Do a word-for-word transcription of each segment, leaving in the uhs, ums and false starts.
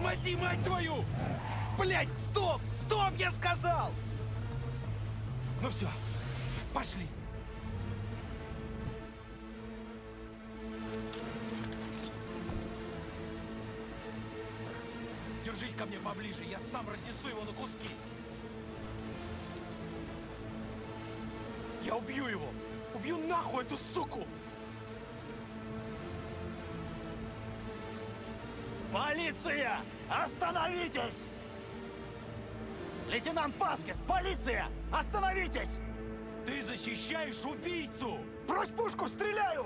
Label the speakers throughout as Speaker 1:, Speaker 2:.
Speaker 1: Тормози, мать твою! Блять, стоп! Стоп, я сказал! Ну все, пошли. Держись ко мне поближе, я сам разнесу его на куски. Я убью его! Убью нахуй эту суку!
Speaker 2: Полиция! Остановитесь! Лейтенант Васкес, полиция! Остановитесь!
Speaker 1: Ты защищаешь убийцу!
Speaker 2: Брось пушку, стреляю!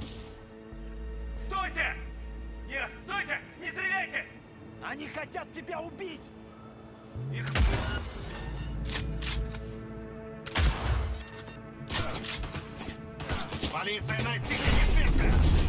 Speaker 3: Стойте! Нет, стойте! Не стреляйте!
Speaker 2: Они хотят тебя убить!
Speaker 3: Их...
Speaker 4: Полиция, найти с места!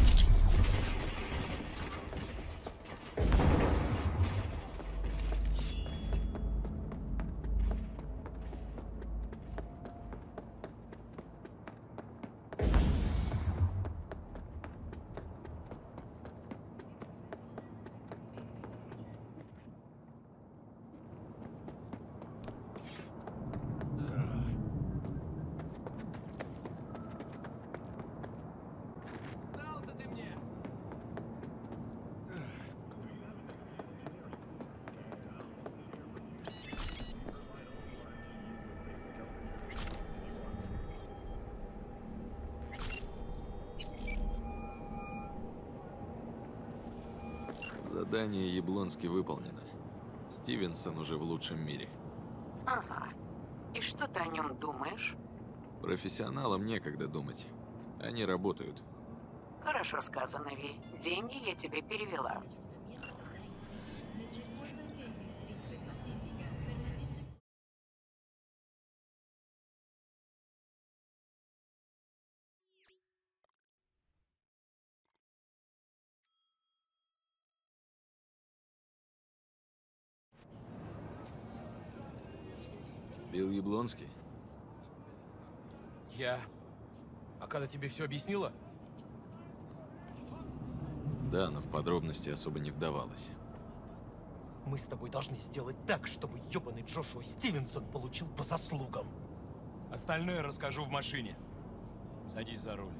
Speaker 5: Задание Яблонски выполнено. Стивенсон уже в лучшем мире.
Speaker 6: Ага. И что ты о нем думаешь?
Speaker 5: Профессионалам некогда думать. Они работают.
Speaker 6: Хорошо сказано, Ви. Деньги я тебе перевела.
Speaker 5: Билл Яблонский?
Speaker 1: Я... А когда тебе все объяснила?
Speaker 5: Да, но в подробности особо не вдавалась.
Speaker 1: Мы с тобой должны сделать так, чтобы ебаный Джошуа Стивенсон получил по заслугам. Остальное расскажу в машине. Садись за руль.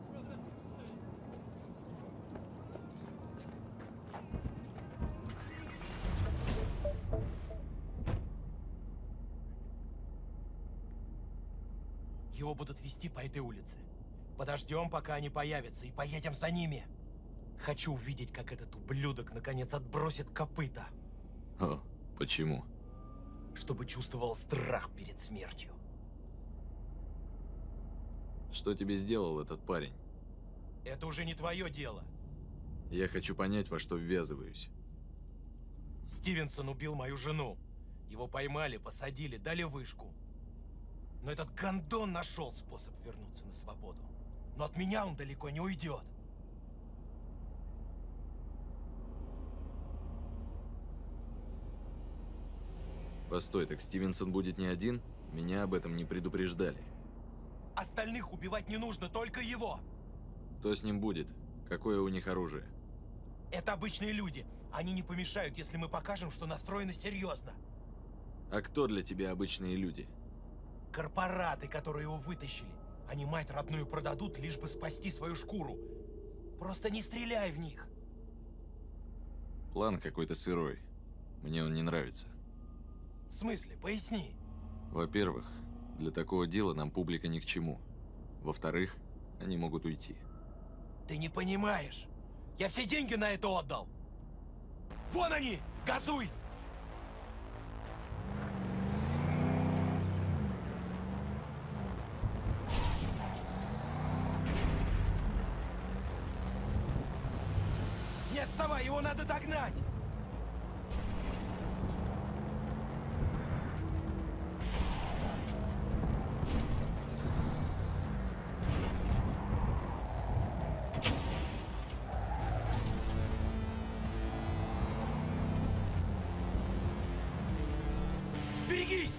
Speaker 1: Его будут вести по этой улице. Подождем, пока они появятся, и поедем за ними. Хочу увидеть, как этот ублюдок наконец отбросит копыта.
Speaker 5: О, почему?
Speaker 1: Чтобы чувствовал страх перед смертью.
Speaker 5: Что тебе сделал этот парень?
Speaker 1: Это уже не твое дело.
Speaker 5: Я хочу понять, во что ввязываюсь.
Speaker 1: Стивенсон убил мою жену. Его поймали, посадили, дали вышку. Но этот гондон нашел способ вернуться на свободу. Но от меня он далеко не уйдет.
Speaker 5: Постой, так Стивенсон будет не один? Меня об этом не предупреждали.
Speaker 1: Остальных убивать не нужно, только его.
Speaker 5: Кто с ним будет? Какое у них оружие?
Speaker 1: Это обычные люди. Они не помешают, если мы покажем, что настроены серьезно.
Speaker 5: А кто для тебя обычные люди?
Speaker 1: Корпораты, которые его вытащили. Они мать родную продадут, лишь бы спасти свою шкуру. Просто не стреляй в них.
Speaker 5: План какой-то сырой. Мне он не нравится.
Speaker 1: В смысле? Поясни.
Speaker 5: Во-первых, для такого дела нам публика ни к чему. Во-вторых, они могут уйти.
Speaker 1: Ты не понимаешь. Я все деньги на это отдал. Вон они! Газуй! Не отставай, его надо догнать! Берегись!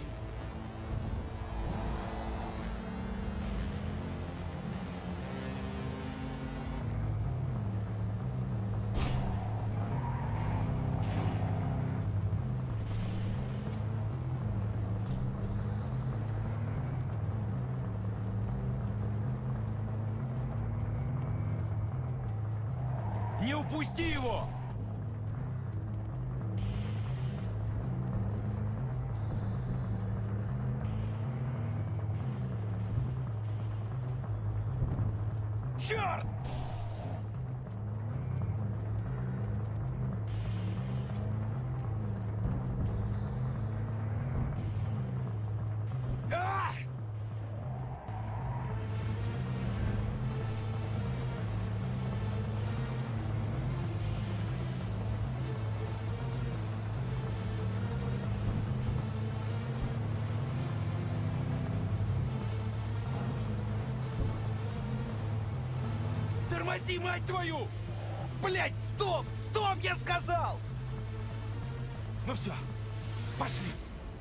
Speaker 1: Не упусти его! Черт! А! Тормози, мать твою! Блять, стоп! Стоп, я сказал! Ну все, пошли.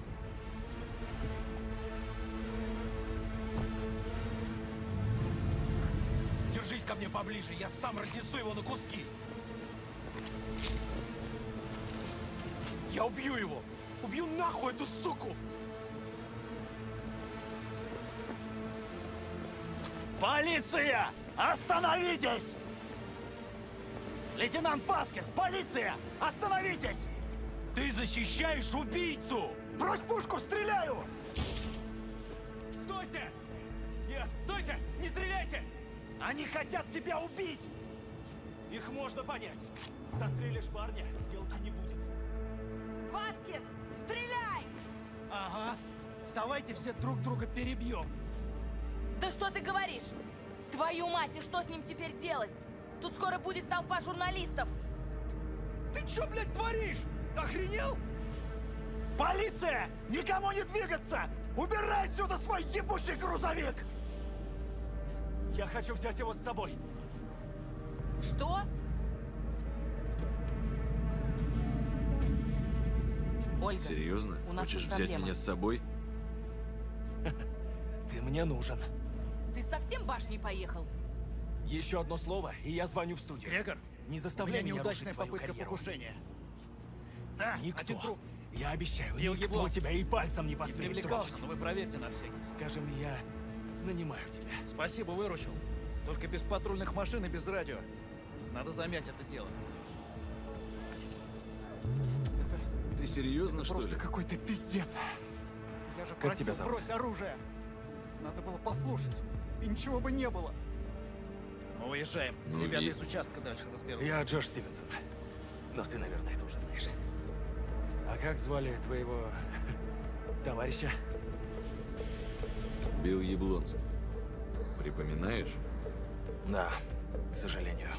Speaker 1: Держись ко мне поближе, я сам разнесу его на куски. Я убью его! Убью нахуй эту суку!
Speaker 2: Полиция! Остановитесь! Лейтенант Васкес, полиция! Остановитесь!
Speaker 1: Ты защищаешь убийцу!
Speaker 2: Брось пушку, стреляю!
Speaker 3: Стойте! Нет, стойте! Не стреляйте!
Speaker 2: Они хотят тебя убить!
Speaker 3: Их можно понять. Застрелишь парня, сделки не будет.
Speaker 7: Васкес, стреляй!
Speaker 2: Ага. Давайте все друг друга перебьем.
Speaker 7: Да что ты говоришь? Твою мать, и что с ним теперь делать? Тут скоро будет толпа журналистов.
Speaker 3: Ты чё, блядь, творишь? Охренел?
Speaker 2: Полиция! Никому не двигаться! Убирай отсюда свой ебучий грузовик!
Speaker 3: Я хочу взять его с собой.
Speaker 7: Что? Ольга,
Speaker 5: Серьезно?
Speaker 7: у нас
Speaker 5: Хочешь
Speaker 7: тут
Speaker 5: взять
Speaker 7: проблема.
Speaker 5: меня с собой?
Speaker 3: Ты мне нужен.
Speaker 7: Ты совсем башней поехал?
Speaker 3: Еще одно слово, и я звоню в студию.
Speaker 2: Грегор,
Speaker 3: Не
Speaker 2: у
Speaker 3: заставляй
Speaker 2: меня
Speaker 3: меня
Speaker 2: неудачная
Speaker 3: рушить твою
Speaker 2: попытка
Speaker 3: карьеру.
Speaker 2: покушения. Да,
Speaker 3: Никто.
Speaker 2: один труп.
Speaker 3: Я обещаю,
Speaker 2: Бил
Speaker 3: никто
Speaker 2: ебло.
Speaker 3: тебя и пальцем не
Speaker 2: Не
Speaker 3: посмеет
Speaker 2: привлекался,
Speaker 3: тронуть.
Speaker 2: но вы проверьте на всякий.
Speaker 3: Скажем, я нанимаю тебя.
Speaker 2: Спасибо, выручил. Только без патрульных машин и без радио. Надо замять это дело.
Speaker 5: Ты серьезно, что
Speaker 2: Просто
Speaker 5: ли?
Speaker 2: какой-то пиздец. Я же
Speaker 3: Как
Speaker 2: просил,
Speaker 3: тебя зовут?
Speaker 2: брось оружие. Надо было послушать. И ничего бы не было. Мы уезжаем.
Speaker 5: Ну
Speaker 2: Ребята
Speaker 5: и-
Speaker 2: из участка дальше разберутся.
Speaker 3: Я Джош Стивенсон. Но ты, наверное, это уже знаешь. А как звали твоего товарища?
Speaker 5: Билл Яблонский. Припоминаешь?
Speaker 3: Да, к сожалению.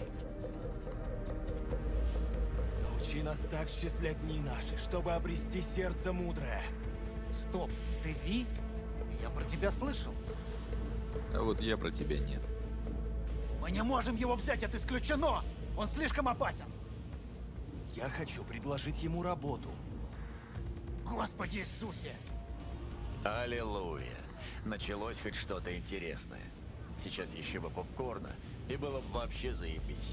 Speaker 3: Научи нас так счислять дни наши, чтобы обрести сердце мудрое.
Speaker 2: Стоп, ты Ви? Я про тебя слышал.
Speaker 5: А вот я про тебя нет.
Speaker 2: Мы не можем его взять, это исключено! Он слишком опасен!
Speaker 3: Я хочу предложить ему работу.
Speaker 2: Господи Иисусе!
Speaker 8: Аллилуйя. Началось хоть что-то интересное. Сейчас еще бы попкорна, и было бы вообще заебись.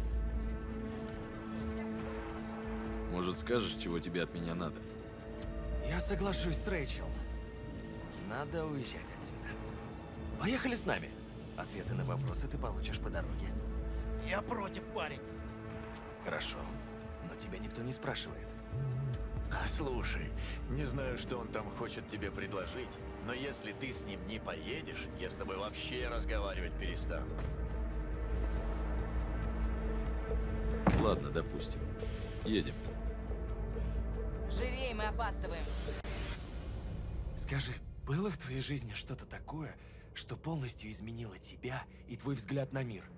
Speaker 5: Может, скажешь, чего тебе от меня надо?
Speaker 3: Я соглашусь с Рэйчел. Надо уезжать отсюда. Поехали с нами. Ответы на вопросы ты получишь по дороге.
Speaker 2: Я против, парень.
Speaker 3: Хорошо. Но тебя никто не спрашивает.
Speaker 8: Слушай, не знаю, что он там хочет тебе предложить, но если ты с ним не поедешь, я с тобой вообще разговаривать перестану.
Speaker 5: Ладно, допустим. Едем.
Speaker 7: Живей, мы опаздываем.
Speaker 3: Скажи, было в твоей жизни что-то такое, что полностью изменило тебя и твой взгляд на мир?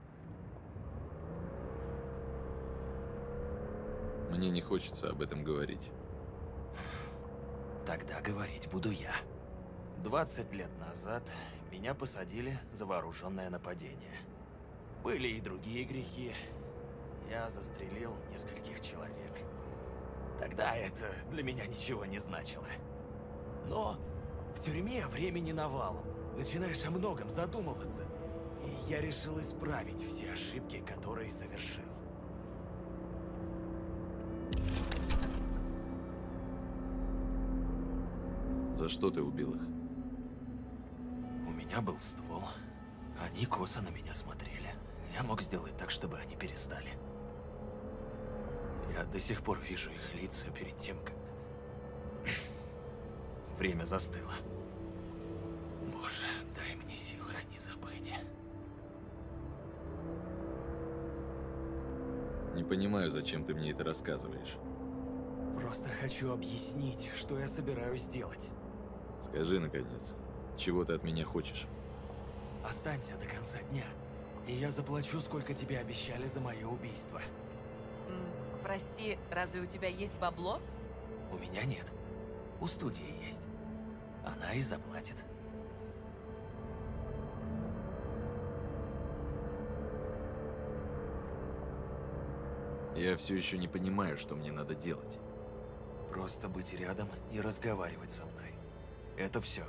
Speaker 5: Мне не хочется об этом говорить.
Speaker 3: Тогда говорить буду я. двадцать лет назад меня посадили за вооруженное нападение. Были и другие грехи. Я застрелил нескольких человек. Тогда это для меня ничего не значило. Но в тюрьме времени навалом. Начинаешь о многом задумываться. И я решил исправить все ошибки, которые совершил.
Speaker 5: За что ты убил их?
Speaker 3: У меня был ствол. Они косо на меня смотрели. Я мог сделать так, чтобы они перестали. Я до сих пор вижу их лица перед тем, как... Время застыло. Боже, дай мне сил их не забыть.
Speaker 5: Не понимаю, зачем ты мне это рассказываешь.
Speaker 3: Просто хочу объяснить, что я собираюсь делать.
Speaker 5: Скажи, наконец, чего ты от меня хочешь?
Speaker 3: Останься до конца дня, и я заплачу, сколько тебе обещали за мое убийство.
Speaker 7: М, Прости, разве у тебя есть бабло?
Speaker 3: У меня нет. У студии есть. Она и заплатит.
Speaker 5: Я все еще не понимаю, что мне надо делать.
Speaker 3: Просто быть рядом и разговаривать со мной. Это все.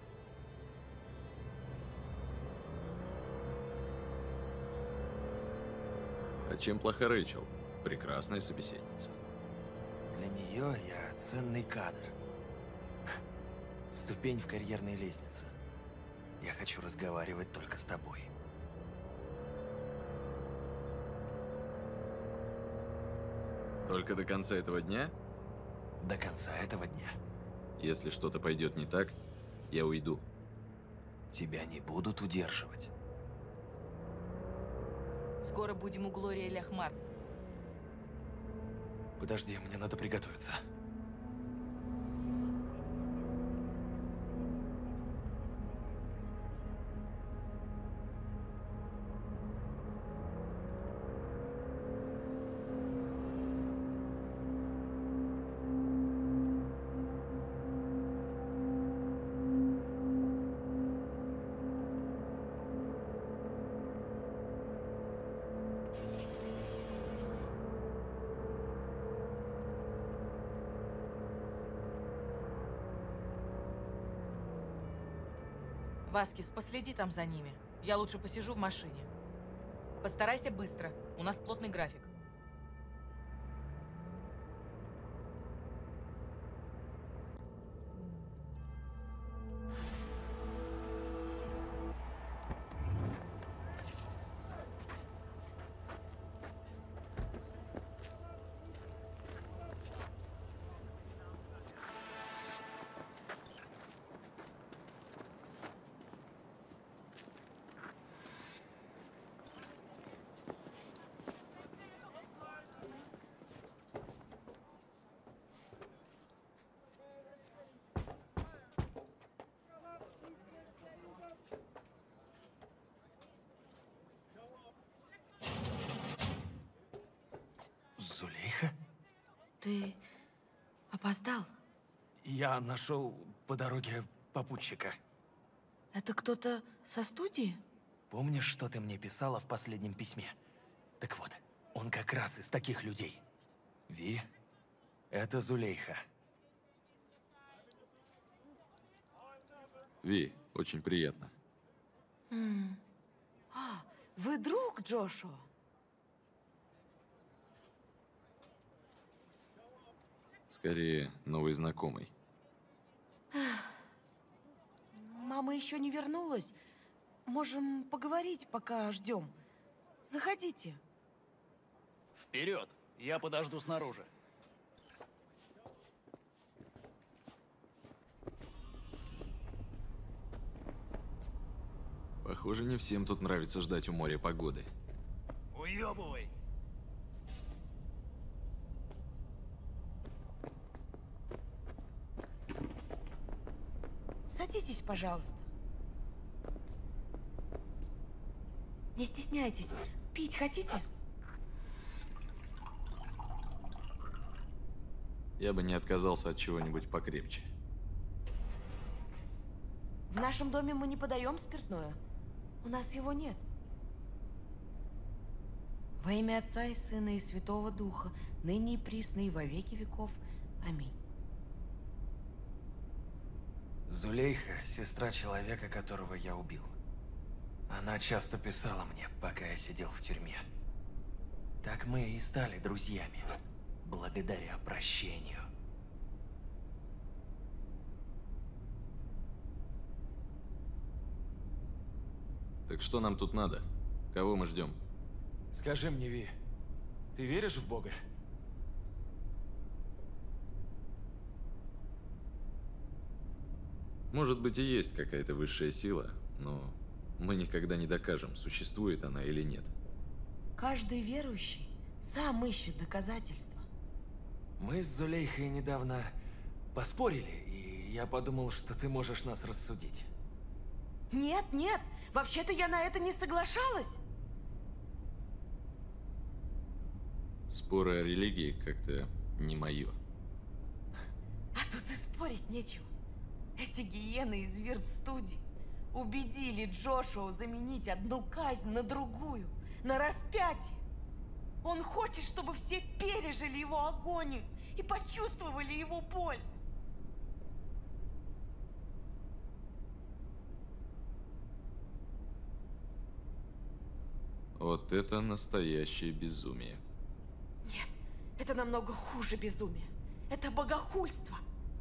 Speaker 5: А чем плоха Рэйчел? Прекрасная собеседница.
Speaker 3: Для нее я ценный кадр. Ступень в карьерной лестнице. Я хочу разговаривать только с тобой.
Speaker 5: Только до конца этого дня?
Speaker 3: До конца этого дня.
Speaker 5: Если что-то пойдет не так, я уйду.
Speaker 3: Тебя не будут удерживать.
Speaker 7: Скоро будем у Глории Ляхмар.
Speaker 3: Подожди, мне надо приготовиться.
Speaker 7: Васкис, последи там за ними. Я лучше посижу в машине. Постарайся быстро. У нас плотный график.
Speaker 3: Зулейха?
Speaker 7: Ты опоздал?
Speaker 3: Я нашел по дороге попутчика.
Speaker 7: Это кто-то со студии?
Speaker 3: Помнишь, что ты мне писала в последнем письме? Так вот, он как раз из таких людей. Ви, это Зулейха.
Speaker 5: Ви, очень приятно.
Speaker 9: М. А, вы друг Джошуа?
Speaker 5: Скорее, новый знакомый.
Speaker 9: Мама еще не вернулась. Можем поговорить, пока ждем. Заходите.
Speaker 2: Вперед! Я подожду снаружи.
Speaker 5: Похоже, не всем тут нравится ждать у моря погоды.
Speaker 2: Уебывай!
Speaker 9: Садитесь, пожалуйста. Не стесняйтесь. Пить хотите?
Speaker 5: Я бы не отказался от чего-нибудь покрепче.
Speaker 9: В нашем доме мы не подаем спиртное. У нас его нет. Во имя Отца и Сына и Святого Духа, ныне и присно и во веки веков. Аминь.
Speaker 3: Зулейха – сестра человека, которого я убил. Она часто писала мне, пока я сидел в тюрьме. Так мы и стали друзьями, благодаря прощению.
Speaker 5: Так что нам тут надо? Кого мы ждем?
Speaker 3: Скажи мне, Ви, ты веришь в Бога?
Speaker 5: Может быть и есть какая-то высшая сила, но мы никогда не докажем, существует она или нет.
Speaker 9: Каждый верующий сам ищет доказательства.
Speaker 3: Мы с Зулейхой недавно поспорили, и я подумал, что ты можешь нас рассудить.
Speaker 9: Нет, нет, вообще-то я на это не соглашалась.
Speaker 5: Споры о религии как-то не мое.
Speaker 9: А тут и спорить нечего. Эти гиены из Вирт-студии убедили Джошуа заменить одну казнь на другую, на распятие. Он хочет, чтобы все пережили его агонию и почувствовали его боль.
Speaker 5: Вот это настоящее безумие.
Speaker 9: Нет, это намного хуже безумия. Это богохульство.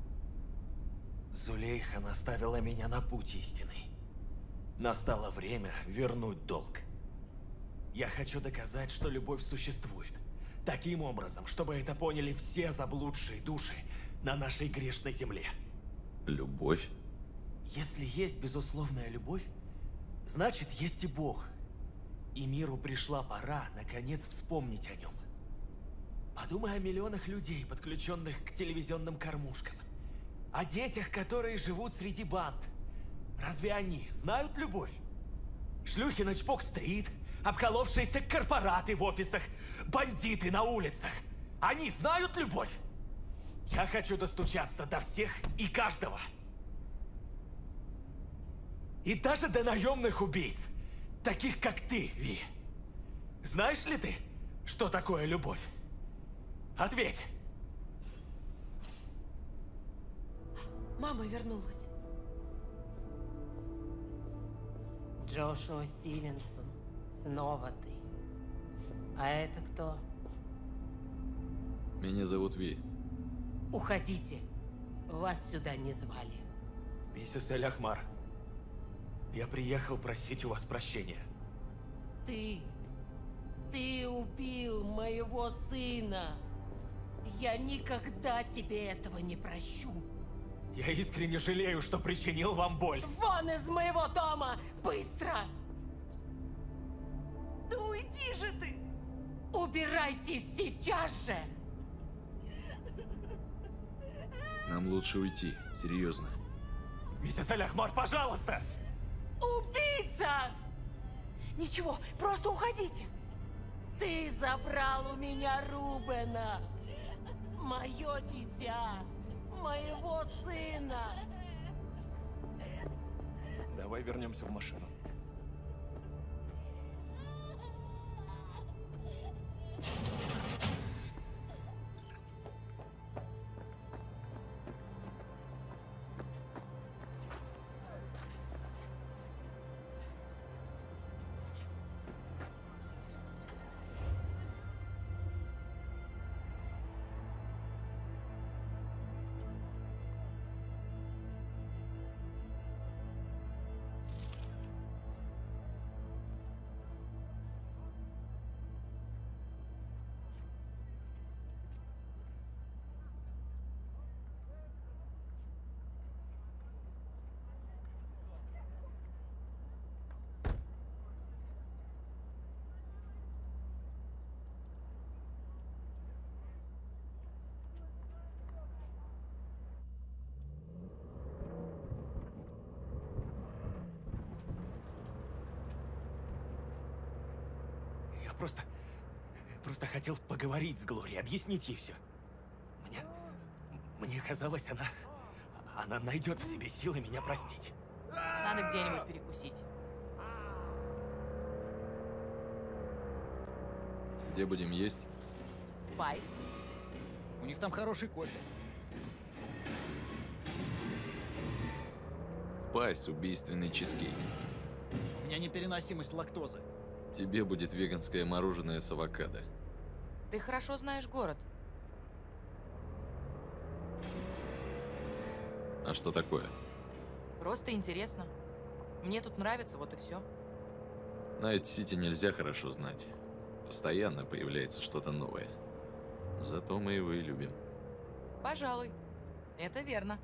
Speaker 3: Зулейха наставила меня на путь истинный. Настало время вернуть долг. Я хочу доказать, что любовь существует. Таким образом, чтобы это поняли все заблудшие души на нашей грешной земле.
Speaker 5: Любовь?
Speaker 3: Если есть безусловная любовь, значит, есть и Бог. И миру пришла пора, наконец, вспомнить о нем. Подумай о миллионах людей, подключенных к телевизионным кормушкам. О детях, которые живут среди банд. Разве они знают любовь? Шлюхи на Чпок-стрит, обколовшиеся корпораты в офисах, бандиты на улицах. Они знают любовь? Я хочу достучаться до всех и каждого. И даже до наемных убийц, таких как ты, Ви. Знаешь ли ты, что такое любовь? Ответь.
Speaker 9: Мама вернулась.
Speaker 6: Джошуа Стивенсон, снова ты. А это кто?
Speaker 5: Меня зовут Ви.
Speaker 6: Уходите. Вас сюда не звали.
Speaker 3: Миссис Эль-Ахмар, я приехал просить у вас прощения.
Speaker 6: Ты... Ты убил моего сына. Я никогда тебе этого не прощу.
Speaker 3: Я искренне жалею, что причинил вам боль.
Speaker 6: Вон из моего дома! Быстро!
Speaker 9: Да уйди же ты!
Speaker 6: Убирайтесь сейчас же!
Speaker 5: Нам лучше уйти, серьезно.
Speaker 3: Миссис Эль-Ахмар, пожалуйста!
Speaker 6: Убийца!
Speaker 9: Ничего, просто уходите.
Speaker 6: Ты забрал у меня Рубена! Мое дитя! Моего сына!
Speaker 3: Давай вернемся в машину. Просто... Просто хотел поговорить с Глорией, объяснить ей все. Мне... Мне казалось, она... Она найдет в себе силы меня простить.
Speaker 7: Надо где-нибудь перекусить.
Speaker 5: Где будем есть?
Speaker 7: В Пайс.
Speaker 2: У них там хороший кофе.
Speaker 5: В Пайс убийственный чизкейк.
Speaker 2: У меня непереносимость лактозы.
Speaker 5: Тебе будет веганское мороженое с авокадо.
Speaker 7: Ты хорошо знаешь город.
Speaker 5: А что такое?
Speaker 7: Просто интересно. Мне тут нравится, вот и все.
Speaker 5: Найт-Сити нельзя хорошо знать. постоянно появляется что-то новое. Зато мы его и любим.
Speaker 7: Пожалуй. Это верно.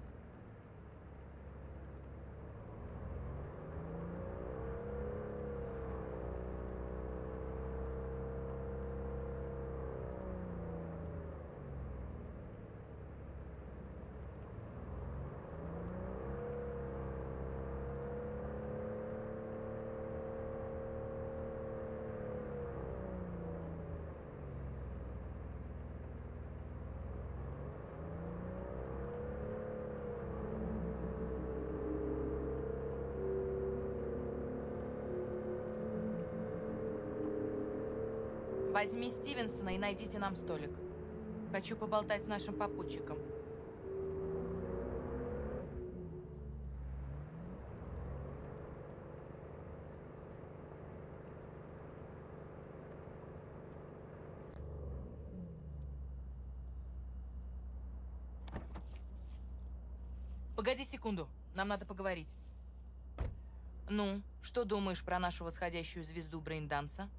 Speaker 7: Возьми Стивенсона и найдите нам столик. Хочу поболтать с нашим попутчиком. Погоди секунду, нам надо поговорить. Ну, что думаешь про нашу восходящую звезду брейнданса?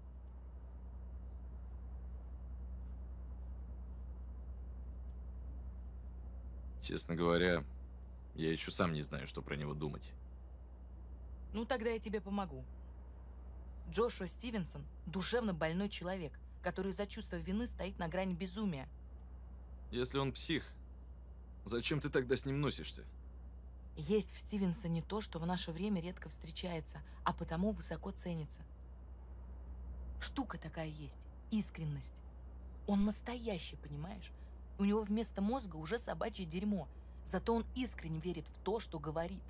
Speaker 5: Честно говоря, я еще сам не знаю, что про него думать.
Speaker 7: Ну, тогда я тебе помогу. Джошуа Стивенсон – душевно больной человек, который из-за чувства вины стоит на грани безумия.
Speaker 5: Если он псих, зачем ты тогда с ним носишься?
Speaker 7: Есть в Стивенсоне то, что в наше время редко встречается, а потому высоко ценится. Штука такая есть – искренность. Он настоящий, понимаешь? У него вместо мозга уже собачье дерьмо, зато он искренне верит в то, что говорит.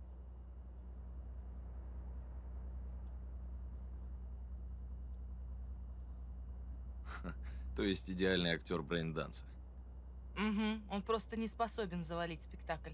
Speaker 5: То есть идеальный актер брейнданса.
Speaker 7: Угу, он просто не способен завалить спектакль.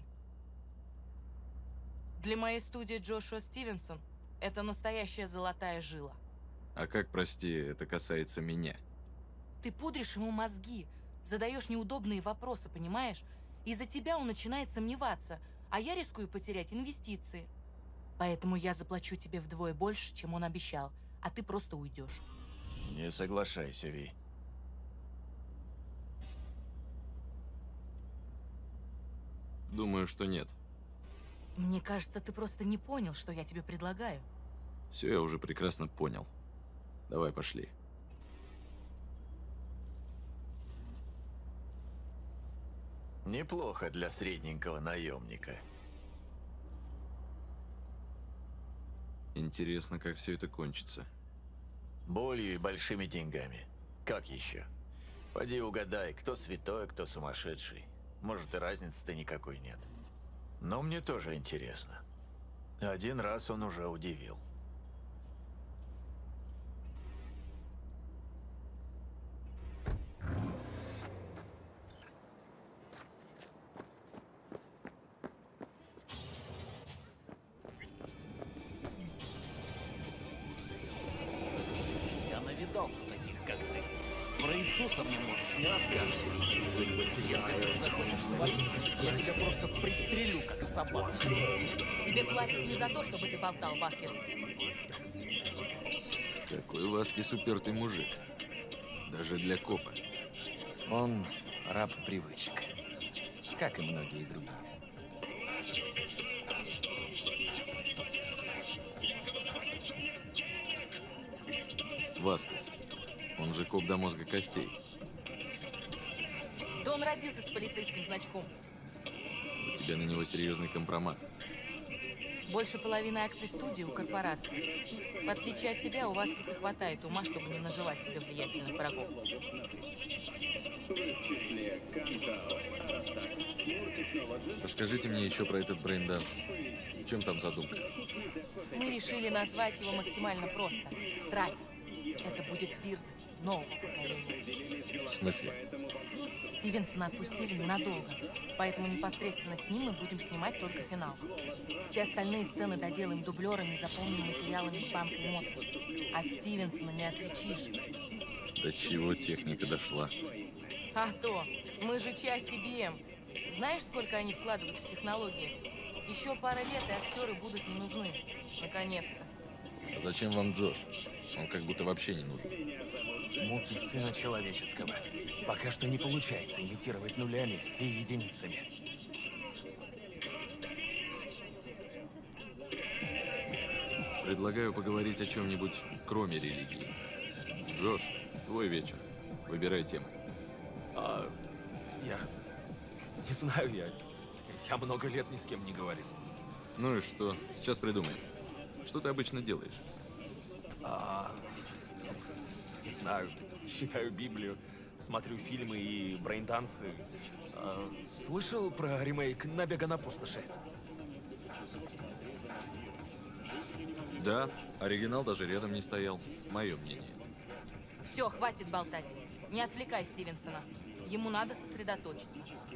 Speaker 7: Для моей студии Джошуа Стивенсон это настоящая золотая жила.
Speaker 5: А как, прости, это касается меня?
Speaker 7: Ты пудришь ему мозги, задаешь неудобные вопросы, понимаешь? Из-за тебя он начинает сомневаться, а я рискую потерять инвестиции. Поэтому я заплачу тебе вдвое больше, чем он обещал, а ты просто уйдешь.
Speaker 8: Не соглашайся, Ви.
Speaker 5: Думаю, что нет.
Speaker 7: Мне кажется, ты просто не понял, что я тебе предлагаю.
Speaker 5: Все я уже прекрасно понял. Давай, пошли.
Speaker 8: Неплохо для средненького наемника.
Speaker 5: Интересно, как все это кончится.
Speaker 8: Болью и большими деньгами. Как еще? Поди угадай, кто святой, кто сумасшедший. Может, и разницы-то никакой нет. Но мне тоже интересно. Один раз он уже удивил.
Speaker 10: Я навидался таких, как ты. Про Иисуса мне можешь не рассказывать. Если вдруг захочешь свалить, я тебя просто пристрелю, как собаку.
Speaker 7: Тебе платят не за то, чтобы ты болтал, Васкес.
Speaker 5: Какой Васкес упертый мужик. Даже для копа.
Speaker 3: Он раб привычек, как и многие другие.
Speaker 5: Васкес. Он же коп до мозга костей.
Speaker 7: Да он родился с полицейским значком.
Speaker 5: У тебя на него серьезный компромат.
Speaker 7: Больше половины акций студии у корпорации. В отличие от тебя, у Васкеса хватает ума, чтобы не наживать себе влиятельных врагов.
Speaker 5: Расскажите мне еще про этот брейнданс. В чем там задумка?
Speaker 7: Мы решили назвать его максимально просто. Страсть. Это будет вирт нового поколения.
Speaker 5: В смысле?
Speaker 7: Стивенсона отпустили ненадолго, поэтому непосредственно с ним мы будем снимать только финал. Все остальные сцены доделаем дублерами и заполним материалами из банка эмоций. От Стивенсона не отличишь.
Speaker 5: До чего техника дошла?
Speaker 7: А то, мы же часть и би эм. Знаешь, сколько они вкладывают в технологии? Еще пара лет, и актеры будут не нужны. Наконец-то.
Speaker 5: А зачем вам Джош? Он как будто вообще не нужен.
Speaker 3: муки Сына Человеческого. Пока что не получается имитировать нулями и единицами.
Speaker 5: Предлагаю поговорить о чем-нибудь, кроме религии. Джош, твой вечер. Выбирай тему.
Speaker 3: А, я не знаю, я, я много лет ни с кем не говорил.
Speaker 5: Ну и что? Сейчас придумаем. Что ты обычно делаешь?
Speaker 3: А, не знаю, читаю Библию, смотрю фильмы и брейндансы. А, слышал про ремейк «Набега на пустоши»?
Speaker 5: Да, оригинал даже рядом не стоял. Мое мнение.
Speaker 7: Все, хватит болтать. Не отвлекай Стивенсона. Ему надо сосредоточиться.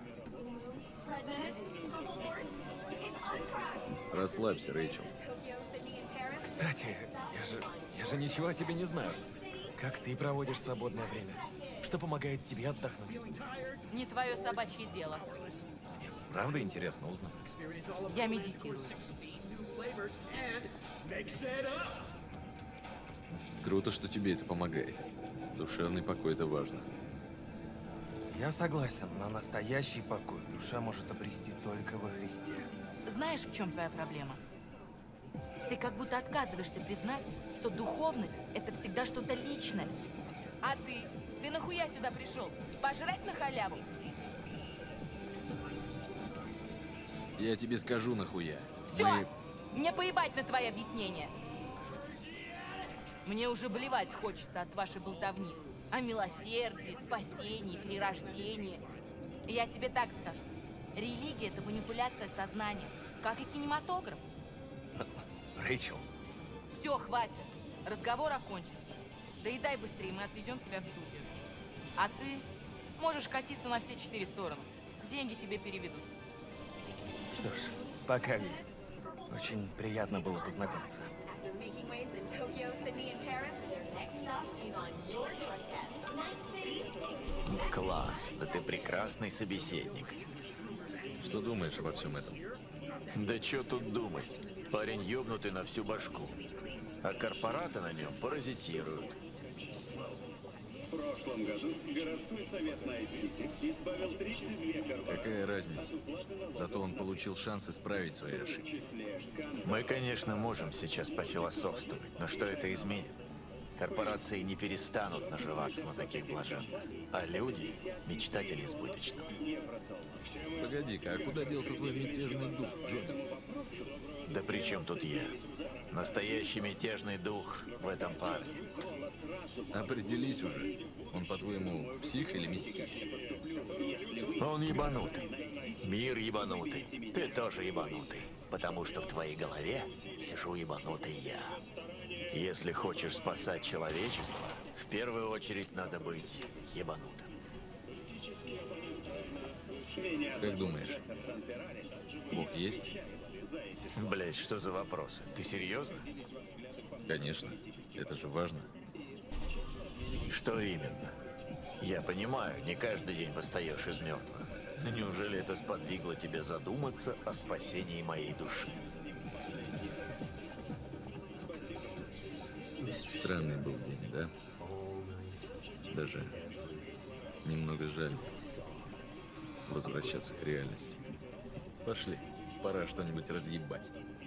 Speaker 5: Расслабься, Рэйчел.
Speaker 3: Кстати, я же, я же ничего о тебе не знаю. Как ты проводишь свободное время? Что помогает тебе отдохнуть?
Speaker 7: Не твое собачье дело.
Speaker 3: Мне правда интересно узнать.
Speaker 7: Я медитирую.
Speaker 5: Круто, что тебе это помогает. Душевный покой – это важно.
Speaker 3: Я согласен, но настоящий покой душа может обрести только во Христе.
Speaker 7: Знаешь, в чем твоя проблема? Ты как будто отказываешься признать, что духовность – это всегда что-то личное. А ты? Ты нахуя сюда пришел? Пожрать на халяву?
Speaker 5: Я тебе скажу нахуя.
Speaker 7: Все!
Speaker 5: Мы...
Speaker 7: Мне поебать на твои объяснения. Мне уже блевать хочется от вашей болтовни. О милосердии, спасении, перерождении. Я тебе так скажу. Религия – это манипуляция сознанием, как и кинематограф.
Speaker 3: Рэйчел.
Speaker 7: Все, хватит. Разговор окончен. Доедай быстрее, мы отвезем тебя в студию. А ты можешь катиться на все четыре стороны. Деньги тебе переведут.
Speaker 3: Что ж, пока, Ви. Очень приятно было познакомиться.
Speaker 8: Класс, да ты прекрасный собеседник.
Speaker 5: Что думаешь обо всем этом?
Speaker 8: Да что тут думать? Парень ёбнутый на всю башку. А корпораты на нем паразитируют.
Speaker 11: В прошлом году городской совет Найт-Сити избавил тридцать две корпорации.
Speaker 5: Какая разница? Зато он получил шанс исправить свои ошибки.
Speaker 8: Мы, конечно, можем сейчас пофилософствовать, но что это изменит? Корпорации не перестанут наживаться на таких блаженных, а люди – мечтатели избыточного.
Speaker 5: Погоди-ка, а куда делся твой мятежный дух, Джонни?
Speaker 8: Да при чем тут я? Настоящий мятежный дух в этом парне.
Speaker 5: Определись уже. Он, по-твоему, псих или мессия?
Speaker 8: Он ебанутый. Мир ебанутый. Ты тоже ебанутый. Потому что в твоей голове сижу ебанутый я. Если хочешь спасать человечество, в первую очередь надо быть ебанутым.
Speaker 5: Как думаешь, Бог есть?
Speaker 8: Блять, что за вопросы? Ты серьезно?
Speaker 5: Конечно. Это же важно.
Speaker 8: Что именно? Я понимаю, не каждый день восстаешь из мертвых. Но неужели это сподвигло тебя задуматься о спасении моей души?
Speaker 5: Странный был день, да? Даже немного жаль возвращаться к реальности. Пошли, пора что-нибудь разъебать.